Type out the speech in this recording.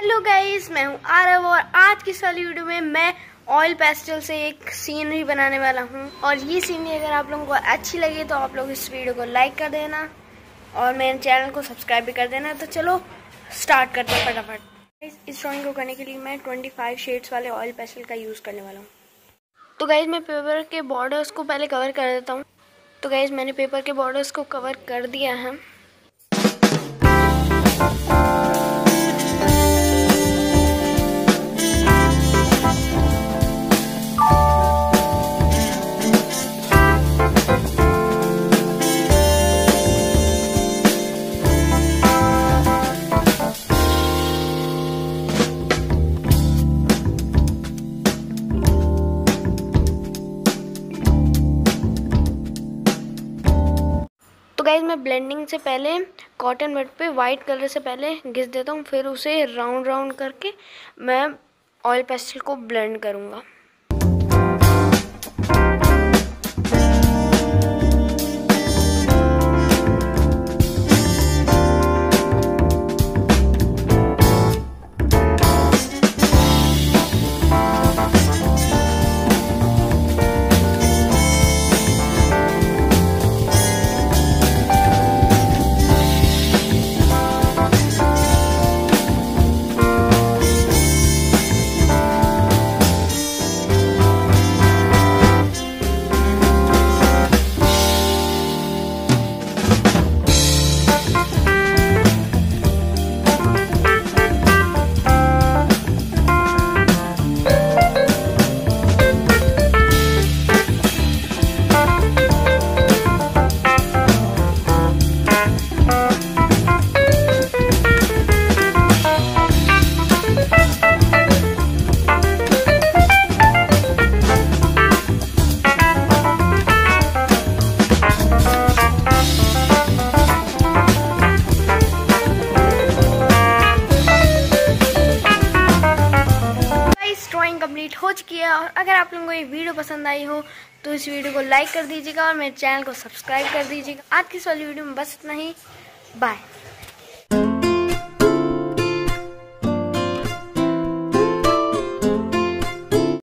Hello guys, मैं हूँ आरव और आज की इस वाली वीडियो में मैं ऑयल पेस्टल से एक सीनरी बनाने वाला हूँ। और ये सीनरी अगर आप लोगों को अच्छी लगी तो आप लोग इस वीडियो को लाइक कर देना और मेरे चैनल को सब्सक्राइब भी कर देना। तो चलो स्टार्ट करते हैं फटाफट। इस ड्राइंग को करने के लिए मैं 25 शेड्स वाले ऑयल पेस्टल का यूज़ करने वाला हूँ। तो गाइस मैं पेपर के बॉर्डर्स को पहले कवर कर देता हूँ। तो गाइस मैंने पेपर के बॉर्डर्स को कवर कर दिया है। तो गाइज मैं ब्लेंडिंग से पहले कॉटन बड पे वाइट कलर से पहले घिस देता हूँ, फिर उसे राउंड राउंड करके मैं ऑयल पेस्टल को ब्लेंड करूँगा। ड्राइंग कंप्लीट हो चुकी है और अगर आप लोगों को ये वीडियो पसंद आई हो तो इस वीडियो को लाइक कर दीजिएगा और मेरे चैनल को सब्सक्राइब कर दीजिएगा। आज की इस वाली वीडियो में बस इतना ही। बाय।